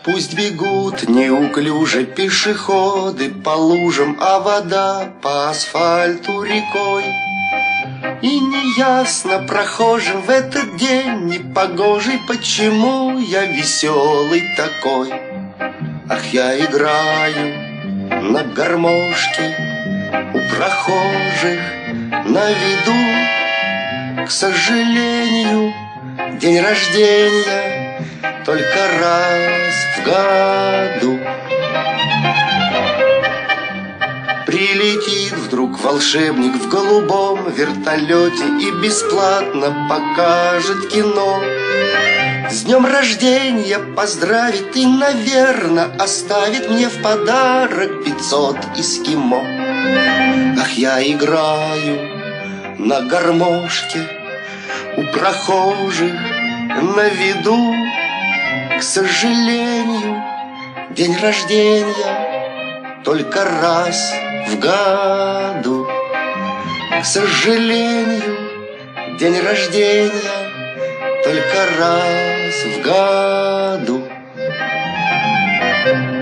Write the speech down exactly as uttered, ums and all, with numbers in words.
Пусть бегут неуклюже пешеходы по лужам, а вода по асфальту рекой. И неясно прохожим в этот день непогожий, почему я веселый такой. Ах, я играю на гармошке у прохожих на виду. К сожалению, день рождения только раз в году. Прилетит вдруг волшебник в голубом вертолете и бесплатно покажет кино. С днем рождения поздравит и, наверно, оставит мне в подарок пятьсот эскимо. Ах, я играю на гармошке у прохожих на виду. К сожалению, день рождения только раз в году. К сожалению, день рождения только раз в году.